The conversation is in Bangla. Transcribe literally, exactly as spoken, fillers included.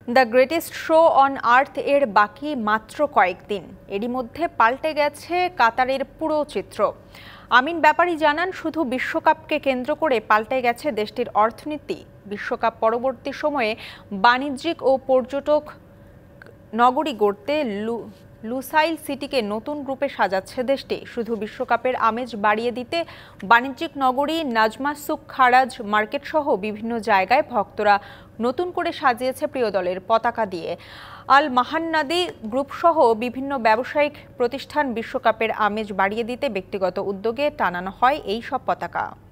The greatest show on earth এর বাকি মাত্র কয়েকদিন, এরই মধ্যে পাল্টে গেছে কাতারের পুরো চিত্র। আমিন ব্যাপারী জানান, শুধু বিশ্বকাপকে কেন্দ্র করে পাল্টে গেছে দেশটির অর্থনীতি। বিশ্বকাপ পরবর্তী সময়ে বাণিজ্যিক ও পর্যটক নগরী গড়তে লু লুসাইল সিটিকে নতুন রূপে সাজাচ্ছে দেশটি। শুধু বিশ্বকাপের আমেজ বাড়িয়ে দিতে বাণিজ্যিক নগরী নাজমা সুক খারাজ মার্কেট সহ বিভিন্ন জায়গায় ভক্তরা নতুন করে সাজিয়েছে প্রিয় দলের পতাকা দিয়ে। আল মাহান্নাদি গ্রুপ সহ বিভিন্ন ব্যবসায়িক প্রতিষ্ঠান বিশ্বকাপের আমেজ বাড়িয়ে দিতে ব্যক্তিগত উদ্যোগে টানানো হয় এই সব পতাকা।